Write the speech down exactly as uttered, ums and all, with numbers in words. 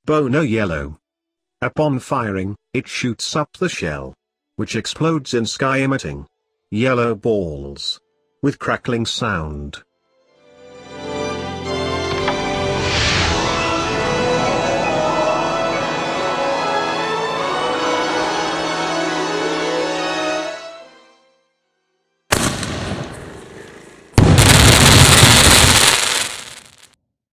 Bono yellow. Upon firing, it shoots up the shell, which explodes in sky emitting yellow balls with crackling sound.